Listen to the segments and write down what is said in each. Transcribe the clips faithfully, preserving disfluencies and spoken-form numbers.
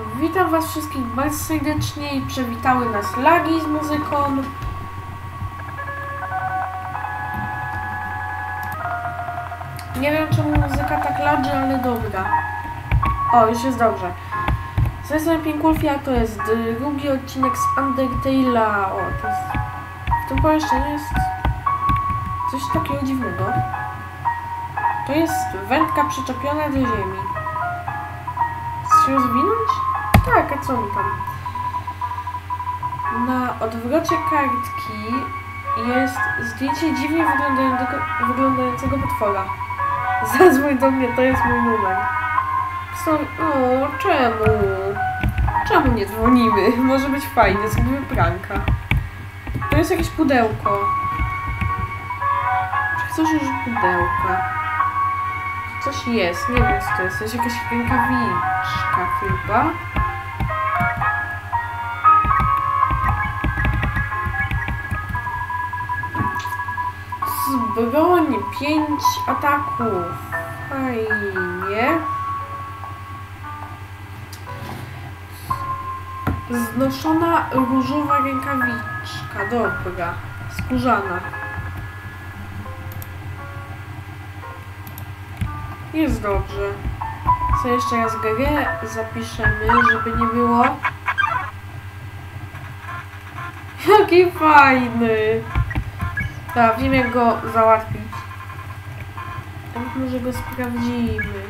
Witam was wszystkich bardzo serdecznie i przywitały nas lagi z muzyką. Nie wiem czemu muzyka tak ladży, ale dobra. O, już jest dobrze. Z tej strony Pinkulfia, to jest drugi odcinek z Undertale'a. O, to jest... W tym pomieszczeniu jest coś takiego dziwnego. To jest wędka przyczepiona do ziemi. Chcesz się rozwinąć? Tak, a co mi tam? Na odwrocie kartki jest zdjęcie dziwnie wyglądającego, wyglądającego potwora. Zadzwoń do mnie, to jest mój numer. Co? O, czemu? Czemu nie dzwonimy? Może być fajnie, zrobimy pranka. To jest jakieś pudełko. Czy chcesz już pudełka? Coś jest, nie wiem co to jest. To jest jakaś rękawiczka chyba. Broń, pięć ataków. Fajnie. Znoszona różowa rękawiczka. Dobra. Skórzana. Jest dobrze. Co jeszcze raz grę zapiszemy, żeby nie było. Jaki fajny! Tak, wiem jak go załatwić. Tak, może go sprawdzimy.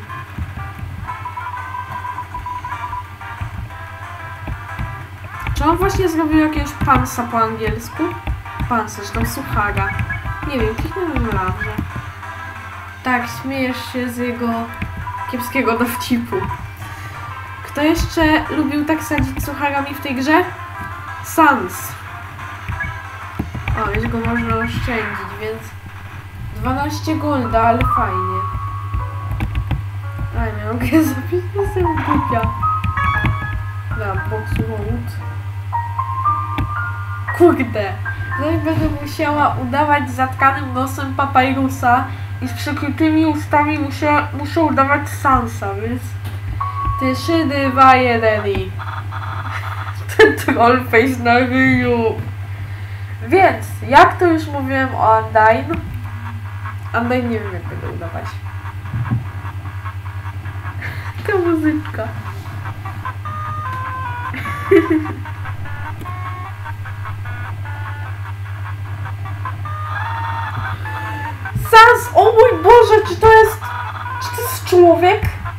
Czy on właśnie zrobił jakiegoś pansa po angielsku? Pansa, czy tam suchara. Nie wiem, kliknąłem dobrze. Tak, śmiejesz się z jego kiepskiego dowcipu. Kto jeszcze lubił tak sadzić sucharami w tej grze? Sans. O, już go można oszczędzić, więc dwanaście golda, ale fajnie. A nie mogę zapisać, jestem głupia. Na box load. Kurde. Zaś będę musiała udawać zatkanym nosem papyrusa i z przykrytymi ustami muszę, muszę udawać Sansa, więc... trzy, dwa, jeden i... Ten trollface na ryju. Więc, jak to już mówiłem o Undyne, Undyne nie wiem jak tego udawać. Ta muzyka. Sans! O mój Boże, czy to jest... Czy to jest człowiek?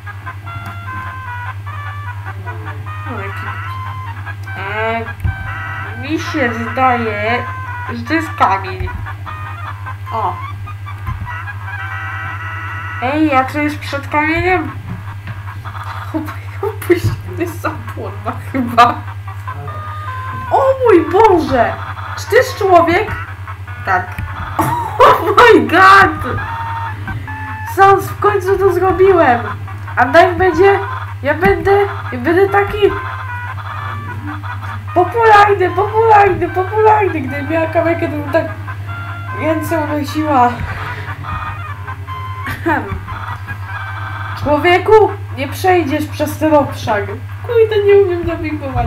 No jaki... Eee, mi się zdaje, że to jest kamień. O. Ej, a co jest przed kamieniem? Opuściny zapłon ma chyba. O mój Boże! Czy to jest człowiek? Tak. Oh my god! Sans, w końcu to zrobiłem! A Dave będzie... Ja będę... Ja będę taki... Popularny, popularny, popularny! Gdybym miała kamerkę, to bym tak... ręce unosiła. Człowieku, nie przejdziesz przez ten obszar. Kurde, nie umiem nawigować.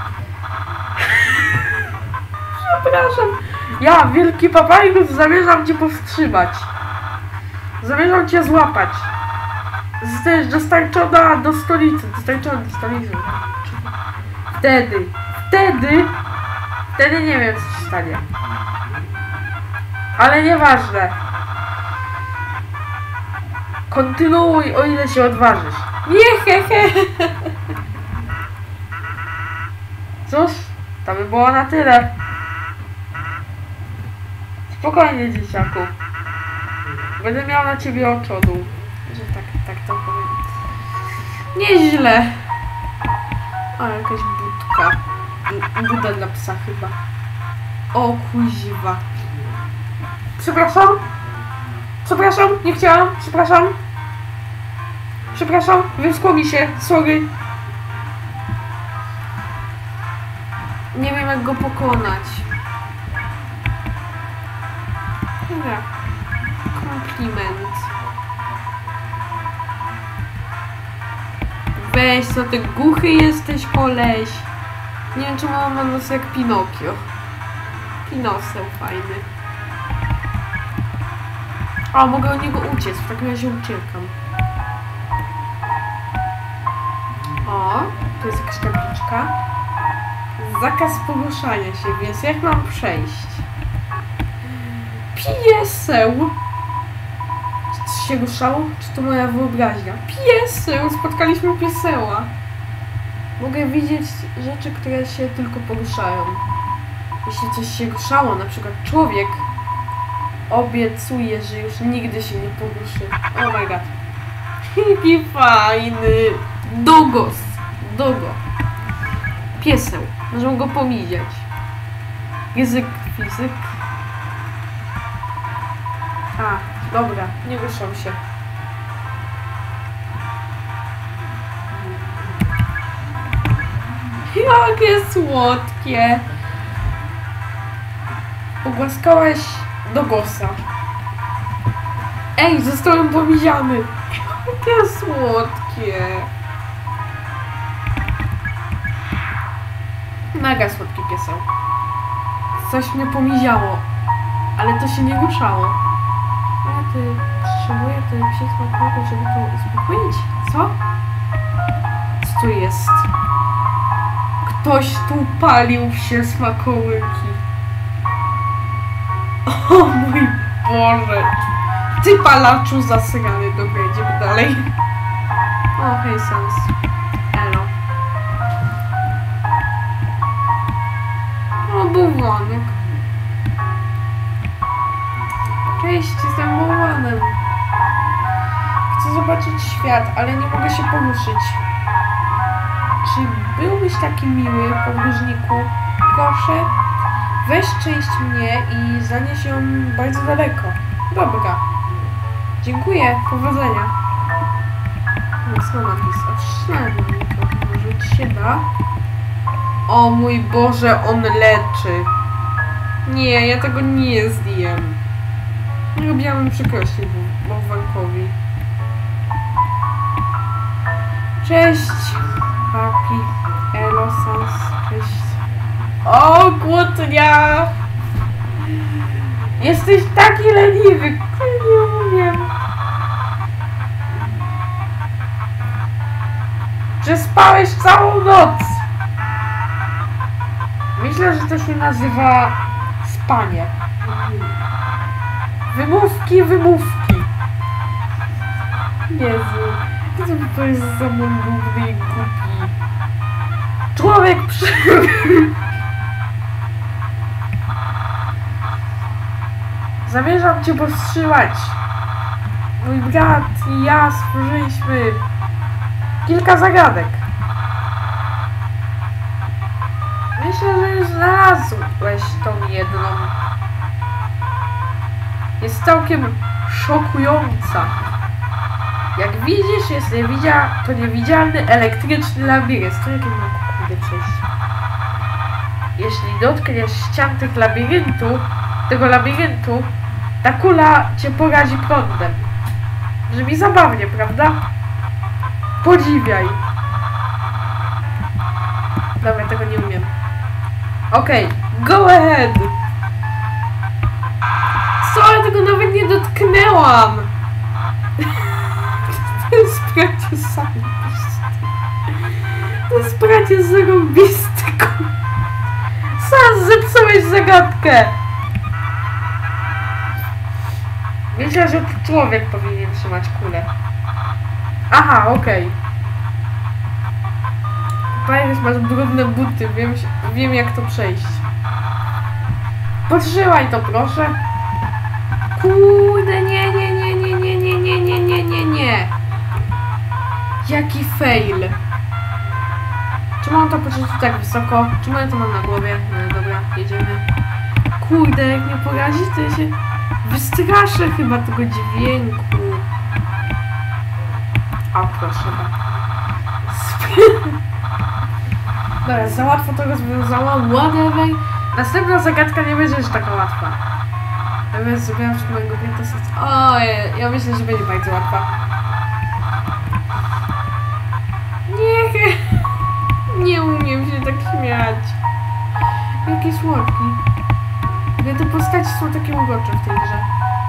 Przepraszam. Ja, wielki papyrus, zamierzam cię powstrzymać. Zamierzam cię złapać. Zostajesz dostarczona do stolicy. Dostarczona do stolicy. Wtedy, wtedy, wtedy nie wiem co się stanie. Ale nieważne. Kontynuuj, o ile się odważysz. Jehehe. Cóż, to by było na tyle. Spokojnie, dzieciaku. Będę miał na ciebie oczodu. Że tak, tak to powiem. Nieźle. O, jakaś budka. Buda dla psa chyba. O, kuźwa. Przepraszam? Przepraszam, nie chciałam. Przepraszam. Przepraszam, wyschło mi się. Sorry. Nie wiem jak go pokonać. Dobra. Kompliment. weź, co ty głuchy jesteś, koleś. Nie wiem, czemu on ma nos jak Pinokio. Pinoseł fajny. O, mogę od niego uciec, w takim razie uciekam. O, tu jest jakaś tabliczka. Zakaz poruszania się, więc jak mam przejść? Pieseł! Czy coś się ruszało? Czy to moja wyobraźnia? Pieseł! Spotkaliśmy pieseła! Mogę widzieć rzeczy, które się tylko poruszają. Jeśli coś się ruszało, na przykład człowiek, obiecuję, że już nigdy się nie poruszy. Oh my god. Jaki fajny! Dogos! Dogo. Pieseł. Możemy go pomidziać. Język, fizyk. A, dobra, nie ruszam się. Jakie słodkie! Pogłaskałeś Dogosa. Ej, zostałem pomiziany! Jakie słodkie! Mega słodki pieseł. Coś mnie pomiziało, ale to się nie ruszało. Ja ty potrzebuję tej psiej smakołyku, żeby to uspokoić. Co? Co tu jest? Ktoś tu palił się smakołyki. O mój Boże! Ty palaczu zasrany. Dobra, idziemy dalej. O, hej Sans. Elo. O, bałwanek. Cześć, jestem bałwanem. Chcę zobaczyć świat, ale nie mogę się poruszyć. Czy byłbyś taki miły, podróżniku? Proszę, weź część mnie i zanieś ją bardzo daleko. Dobra. Dziękuję, powodzenia. Mocno napis. Odślemy to. Może ci się da? O mój Boże, on leczy. Nie, ja tego nie zjem. Robiłam przykrości bałwankowi. Cześć, papi. Elo, Sans. Cześć. O, kłótnia! Jesteś taki leniwy. Nie umiem. Przespałeś całą noc. Myślę, że to się nazywa spanie. Wymówki, wymówki. Jezu, co to jest za mądry i głupi. Człowiek przy... Zamierzam cię powstrzymać. Mój brat i ja stworzyliśmy kilka zagadek. Myślę, że już znalazłeś tą jedną. Jest całkiem szokująca. Jak widzisz, jest niewidzia... to niewidzialny elektryczny labirynt. To jakie mam kurde przejść? Jeśli dotkniesz ścian tych labiryntu, tego labiryntu, ta kula cię porazi prądem. Brzmi zabawnie, prawda? Podziwiaj. Dobra, tego nie umiem. Okej, okay, go ahead! Co? Ja tego nawet nie dotknęłam! To jest bracie zarąbisty. To jest bracie zarąbisty. Sam zepsułeś zagadkę! Myślę, że to człowiek powinien trzymać kulę. Aha, okej. Okay. Pajesz, masz brudne buty, wiem, wiem jak to przejść. Potrzymaj to, proszę. Kurde, nie, nie, nie, nie, nie, nie, nie, nie, nie, nie, nie. Jaki fail. Czy mam to poczuć tak wysoko? Czy ja to mam na głowie? No dobra, jedziemy. Kurde, jak mnie porazi, to ja się wystraszę chyba tego dźwięku. O, proszę. Dobra, za łatwo to rozwiązała. Whatever. Następna zagadka nie będzie już taka łatwa. Ja bym zrobiła przed mojego klienta. Ojej, ja myślę, że będzie bardzo łatwa. Nie! Nie. Nie umiem się tak śmiać. Jakie słodki. Ale te postaci są takie urocze w tej grze.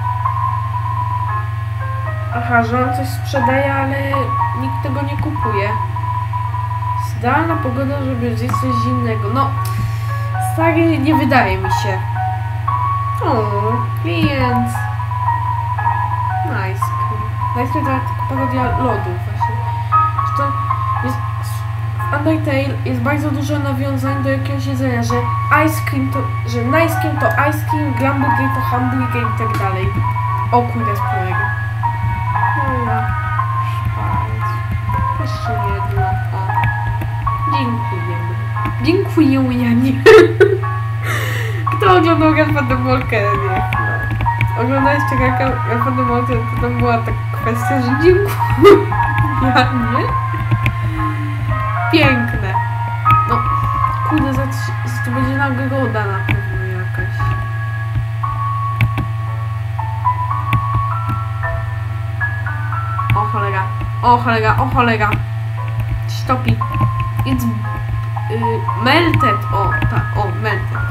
Aha, że on coś sprzedaje, ale nikt tego nie kupuje. Idealna pogoda, żeby zjeść coś zimnego. No, stary, nie wydaje mi się. O, klient. Nice cream. Nice cream to taka parodia lodów właśnie. Że to jest, w Undertale jest bardzo dużo nawiązań do jakiegoś jedzenia, że ice cream to, że nice cream to ice cream, glamburger to hamburger i tak dalej. O kurde, spróbuję. Dobra. Szpalc. Jeszcze jedno. O. Dziękujemy. Dziękuję, Janie. Kto oglądał Gunpowder Walker? Nie. No. Oglądałeś czekaka Gunpowder Walker, to tam była taka kwestia, że dziękuję, Janie. Piękne. No, kurde, za to będzie nagroda na pewno jakaś. O cholera, o cholera, o cholera. Stopi. It's y, melted. O, tak, o, melted.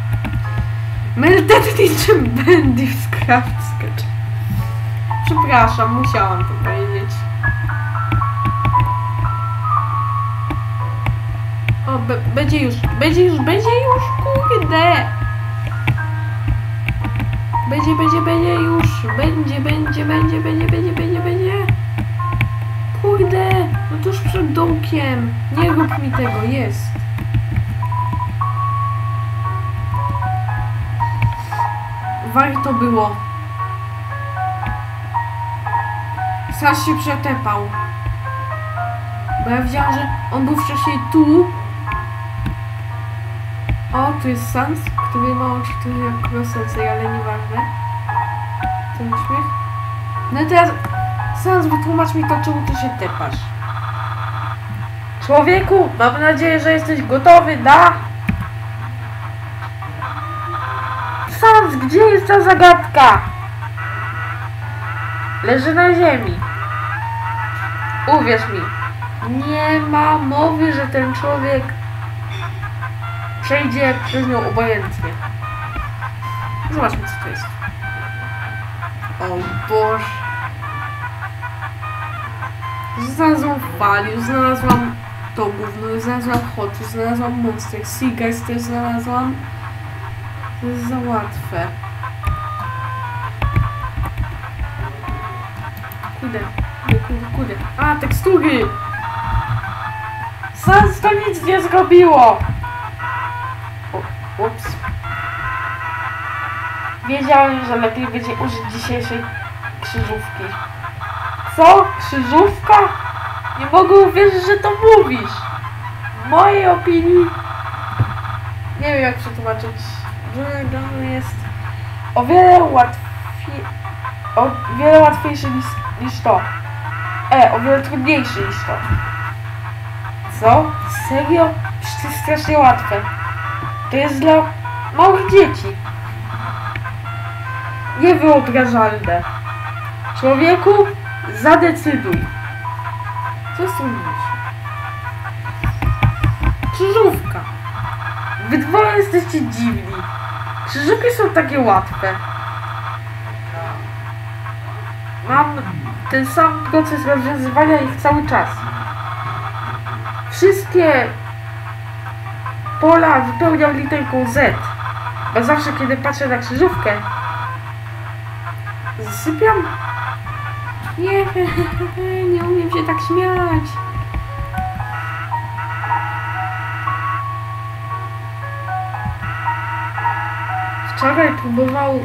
Melted niczym Bendy w Craft Sketch. Przepraszam, musiałam to powiedzieć. O, będzie już, będzie już, będzie już, kurde. Będzie, będzie, będzie już. Będzie, będzie, będzie, będzie, będzie, będzie, będzie. Kurde, no tuż przed dołkiem. Nie rób mi tego, jest. Warto było. Sasz się przetepał. Bo ja widziałam, że on był wcześniej tu. O, tu jest Sans, który ma oczy, który jak krosensej, ale nieważne. Ten śmiech. No i teraz, Sans, wytłumacz mi to, czemu ty się tepasz. Człowieku, mam nadzieję, że jesteś gotowy, da? Sans, gdzie jest ta zagadka? Leży na ziemi. Uwierz mi, nie ma mowy, że ten człowiek przejdzie przez nią obojętnie. Zobaczmy, co to jest. O Boże. Znalazłam Faliu, znalazłam to gówno, znalazłam Hoty, znalazłam Monster, Seagulls też znalazłam. To jest za łatwe. Kurde, kurde, kurde. A, tekstury! Sans to nic nie zrobiło! Ups. Wiedziałem, że lepiej będzie użyć dzisiejszej krzyżówki. Co? Krzyżówka? Nie mogę uwierzyć, że to mówisz. W mojej opinii... Nie wiem, jak przetłumaczyć. Że jest o wiele łatwiej... O wiele łatwiejszy niż, niż to. E, o wiele trudniejszy niż to. Co? Serio? Przecież to jest strasznie łatwe. To jest dla małych dzieci. Niewyobrażalne. Człowieku, zadecyduj. Co sądzisz? Krzyżówka. Wy dwoje jesteście dziwni. Krzyżówki są takie łatwe. Mam ten sam proces rozwiązywania ich cały czas. Wszystkie pola wypełniam literką Z. Bo zawsze, kiedy patrzę na krzyżówkę, zasypiam. Nie, nie umiem się tak śmiać. Wczoraj próbował...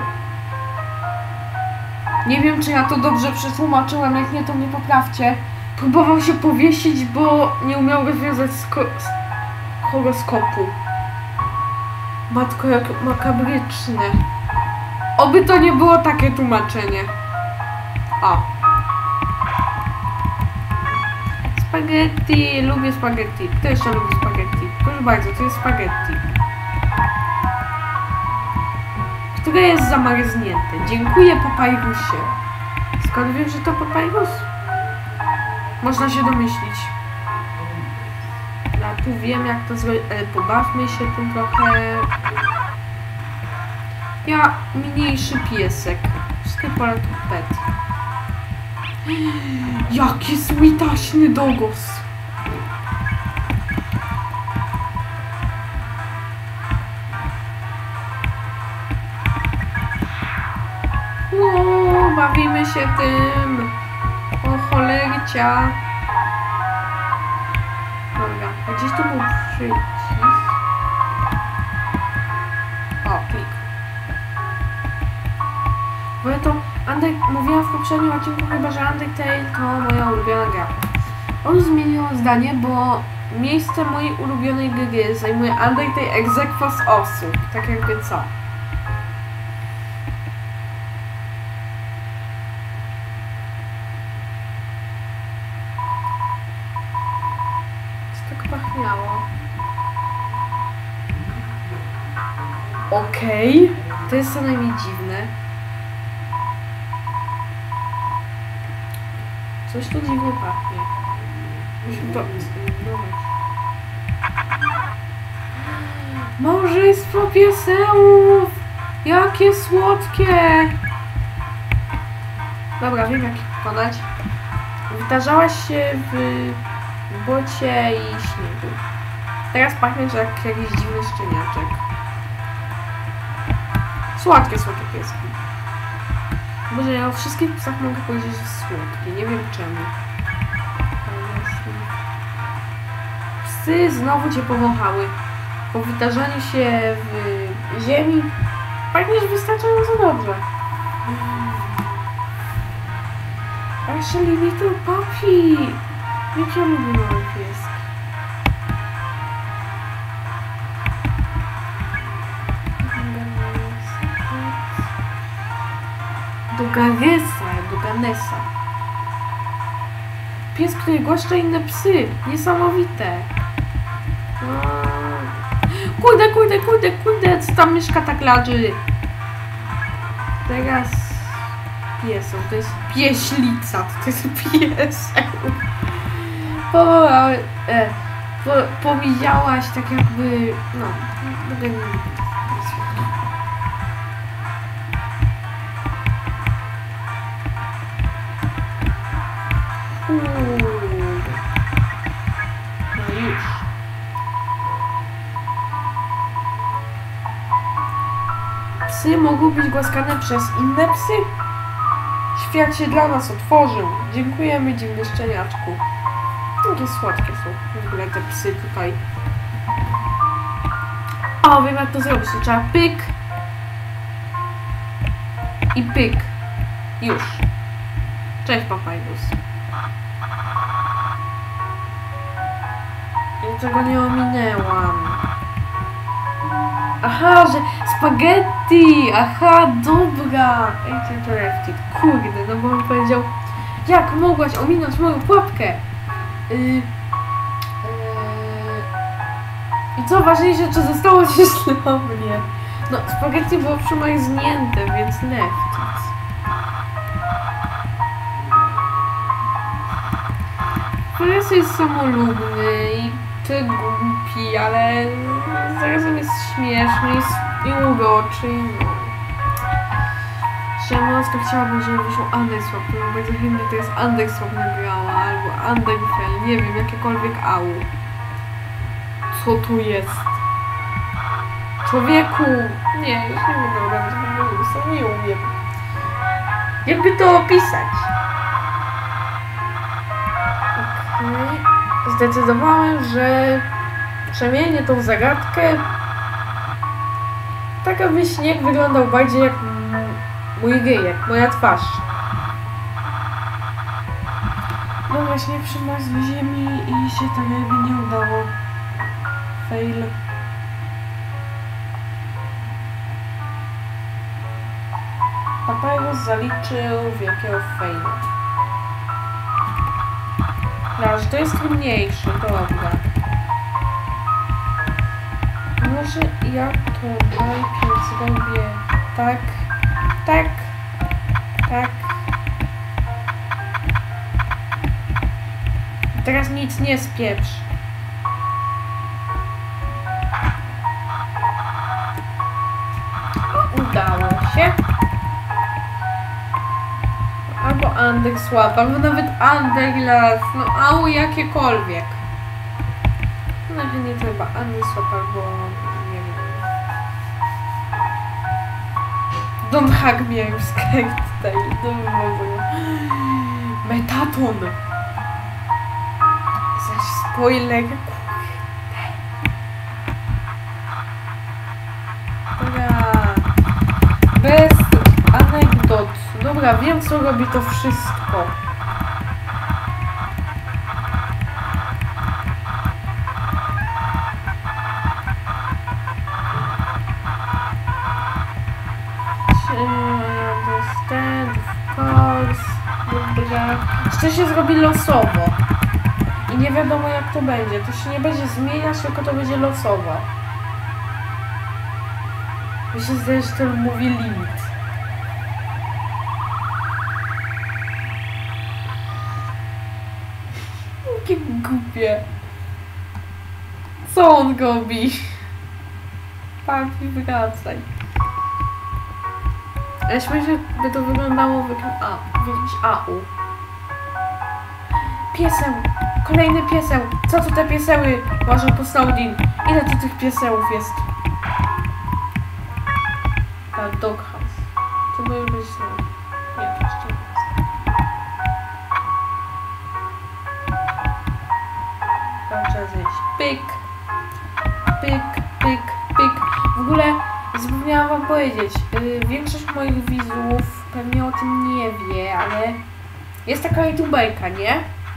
Nie wiem, czy ja to dobrze przetłumaczyłem, jak nie, to mnie poprawcie. Próbował się powiesić, bo nie umiał rozwiązać z horoskopu. Matko, jak makabryczne. Oby to nie było takie tłumaczenie. O. Spaghetti. Lubię spaghetti. Kto jeszcze lubi spaghetti? Proszę bardzo, to jest spaghetti. Które jest zamarznięte. Dziękuję, papajrusie. Skąd wiem, że to papajrus? Można się domyślić. tu wiem jak to zrobić, ale pobawmy się tym trochę. Ja, mniejszy piesek. Wszystkie pole tu pet. Jaki słitaśny dogos. O, bawimy się tym. O cholercia. Dobra, a gdzieś tu był przycisk. O, klik. Bo ja to, Andek, mówiłam w poprzednim odcinku chyba, że Undertale to moja ulubiona gra. On zmienił zdanie, bo miejsce mojej ulubionej gry zajmuje Undertale ex aequo z osób. Tak jakby co. Co tak pachniało? Okej. Okay. To jest co najmniej dziwne. Coś tu dziwnie pachnie. Musimy to zdecydować. Małżeństwo piesełów! Jakie słodkie! Dobra, wiem jak ich pokonać. Wytarzałaś się w bocie i śniegu. Teraz pachniesz jak jakiś dziwny szczeniaczek. Słodkie, słodkie pieski. Boże, ja o wszystkich psach mogę powiedzieć, że słodkie. Nie wiem czemu. Psy znowu cię powąchały. Po wytarzaniu się w ziemi pachniesz wystarczająco dobrze. Actually, little puppy! Jak ja lubię małe pieski. Do Gagesa, do Ganesa. Pies, który goszcza inne psy. Niesamowite. Kurde, kurde, kurde, kurde, co tam myszka tak leży. Teraz piesą, to jest pieślica, to jest piesek. Po, e, po, powiedziałaś tak jakby, no, będę nie no już. Psy mogą być głaskane przez inne psy? Świat się dla nas otworzył. Dziękujemy, dziwny szczeniaczku. Jakie słodkie są w ogóle te psy tutaj. O, wiem jak to zrobić. To trzeba pyk i pyk. Już. Cześć, Papajgus. Ja tego nie ominęłam. Aha, że spaghetti! Aha, dobra! Interactive. Kurde, no bo on powiedział, jak mogłaś ominąć moją pułapkę? Yy, yy, I co ważniejsze, czy zostało ci źle mnie? No, spaghetti było przymarznięte, więc left. Fres jest samolubny i ty głupi, ale zarazem jest śmieszny i uroczy. No. Ja mocno chciałabym, żeby wyszło Underswap, bo bardzo chętnie to jest Underswap nagrała, albo Underfell, nie wiem, jakiekolwiek au. Co tu jest? Człowieku! Nie, już nie mogę oglądać Windows, nie umiem. Jakby to opisać? Okej. Okay. Zdecydowałem, że przemienię tą zagadkę tak, aby śnieg wyglądał bardziej jak mój geje, moja twarz. No właśnie, przymarzł z ziemi i się tak jakby nie udało. Fail. Papyrus zaliczył wielkiego faila. Dobrze, to jest trudniejszy, dobra. Może ja to najpierw zrobię tak, tak, tak. Teraz nic nie spieprz. Under Swap, albo nawet Underglass, no au jakiekolwiek. No najchętniej to chyba Under Swap albo nie wiem. Don't hug me, I'm scared tutaj. To by było. Metaton. Zaś spoiler. Dobra. Bez anegdot. Dobra, wiem co robi to wszystko. Understand, of course. Dobra. To się zrobi losowo. I nie wiadomo jak to będzie. To się nie będzie zmieniać, tylko to będzie losowo. Mi się zdaje, że to mówi limit. Jakie głupie. Co on robi? Papi, wracaj. Ale śmiesznie by to wyglądało w jakimś A, w jakimś A U. Pieseł! Kolejny pieseł! Co to te pieseły? Uważam po Snowdin. Ile tu tych piesełów jest? A, Doghouse. To może być... Nie, to jeszcze nie jest. Tam trzeba zejść. Pyk! Pyk, pyk, pyk. W ogóle zapomniałam wam powiedzieć. Yy, większość moich widzów pewnie o tym nie wie, ale jest taka youtuberka, nie?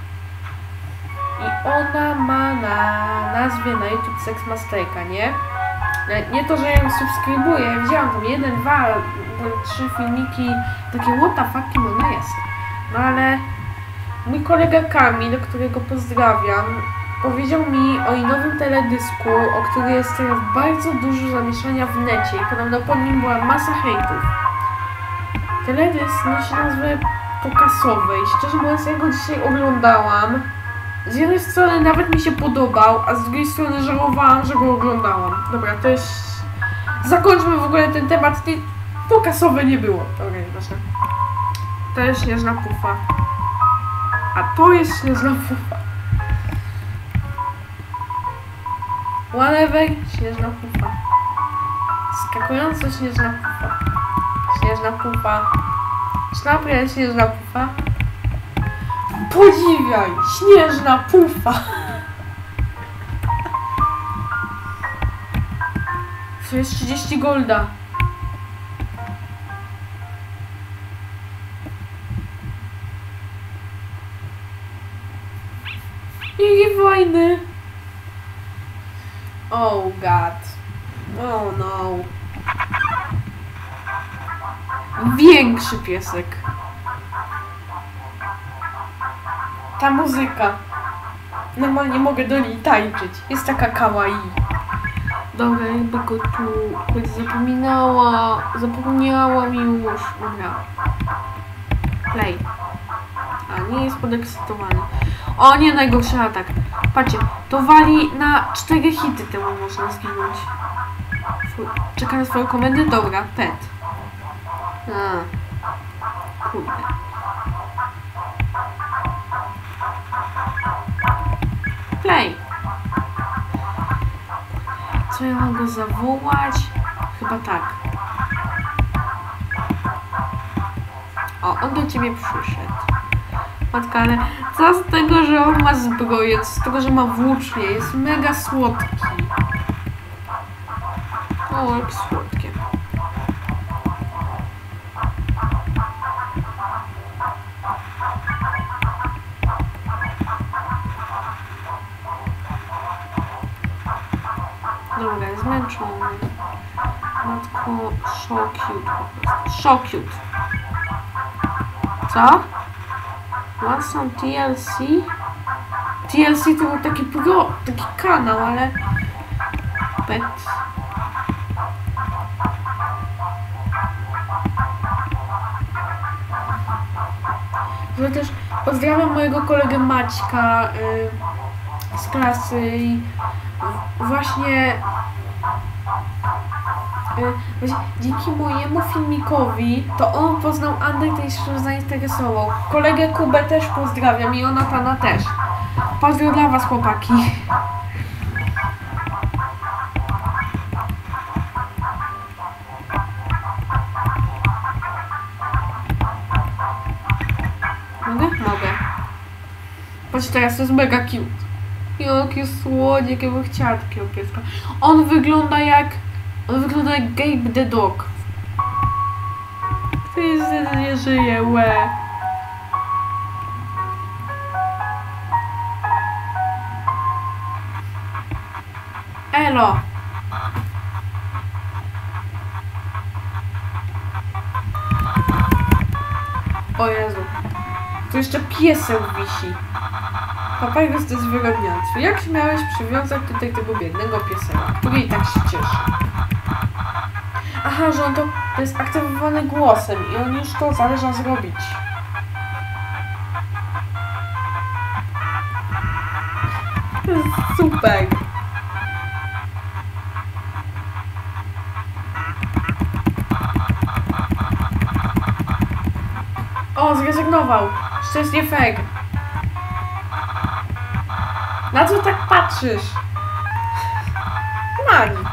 I ona ma na nazwie na YouTube Sex Masterka, nie? Nie to, że ja ją subskrybuję, widziałam tam jeden, dwa, trzy filmiki, takie what the fuck, kim ona jest. No ale mój kolega Kamil, którego pozdrawiam, powiedział mi o jej nowym teledysku, o który jest teraz bardzo dużo zamieszania w necie i podobno pod nim była masa hejtów. Teledysk nosi nazwę Pokasowej. Szczerze mówiąc, ja go dzisiaj oglądałam. Z jednej strony nawet mi się podobał, a z drugiej strony żałowałam, że go oglądałam. Dobra, to jest... Zakończmy w ogóle ten temat. Pokasowe nie było. Dobra, nieważne. To jest śnieżna pufa. A to jest śnieżna pufa. Whatever, śnieżna pufa. Skakująca śnieżna pufa. Śnieżna pufa. Sznapia śnieżna pufa. Podziwiaj! Śnieżna pufa! To jest trzydzieści golda. Jaki fajny! Oh god. Oh no. Większy piesek. Ta muzyka. Normalnie mogę do niej tańczyć. Jest taka kawaii. Dobra, jakby go tu choć zapominała. Zapomniałam już. Dobra. Play. A, nie jest podekscytowany. O nie, najgorszy atak. Patrzcie, to wali na cztery hity, temu można zginąć. Czeka na swoją komendę? Dobra, pet. A, kurde. Play. Co ja mam go zawołać? Chyba tak. O, on do ciebie przyszedł. Matka, ale co z tego, że on ma zbroję? Co z tego, że ma włócznie? Jest mega słodki. O, jak słodkie. Dobra, jest zmęczony. Matko, so cute po prostu. So cute. Co? Want some T L C? T L C to był taki pro, taki kanał, ale... Pet. No też pozdrawiam mojego kolegę Maćka yy, z klasy i właśnie, właśnie dzięki mojemu filmikowi to on poznał Undertale i się zainteresował. Kolegę Kubę też pozdrawiam i Jonatana też. Pozdro dla was, chłopaki. Mogę? Mogę. Patrz teraz, to jest mega cute. Jakie słodzie, jakie bym chciała takiego pieska. On wygląda jak... On wygląda jak Gabe the Dog. Ty nie żyje, łe. Elo. O Jezu. Tu jeszcze pieseł wisi. Papyrus to jest wyrodniactwo. Jak śmiałeś przywiązać tutaj tego biednego pieseka, który i tak się cieszy? Aha, że on to, to jest aktywowany głosem i on już to zależy zrobić. To jest super. O, zrezygnował. Szczęście feg. Na co tak patrzysz? Na nic.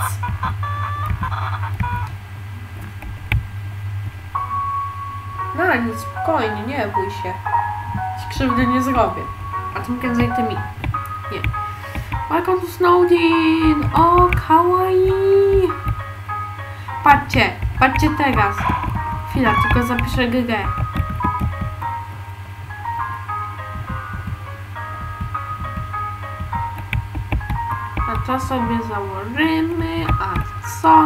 Na nic, spokojnie, nie bój się. Ci krzywdy nie zrobię. A tym prędzej ty mi. Nie. Welcome to Snowdin! O, kawaii! Patrzcie, patrzcie teraz. Chwila, tylko zapiszę grę. A to sobie założymy, a co?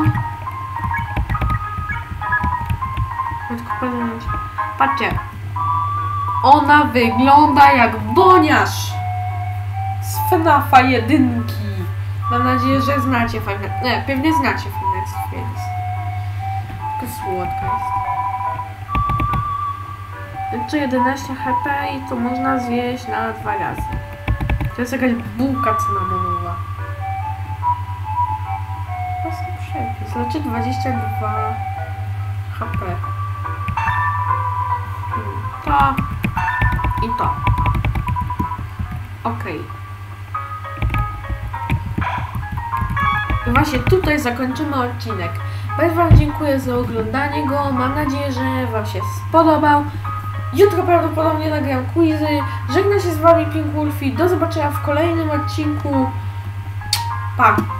Patrzcie. Ona wygląda jak Boniarz z FNAFa jedynki. Mam nadzieję, że znacie Five. Nie, pewnie znacie Five Nights. Tylko słodka jest. Jeszcze jedenaście H P i to można zjeść na dwa razy. To jest jakaś bułka cynamonowa. Prosty przepis. Znaczy dwadzieścia dwa H P. To i to. Okej. I właśnie tutaj zakończymy odcinek. Bardzo wam dziękuję za oglądanie go. Mam nadzieję, że wam się spodobał. Jutro prawdopodobnie nagram quizy. Żegnam się z wami, Pink Wolfie. Do zobaczenia w kolejnym odcinku. Pa!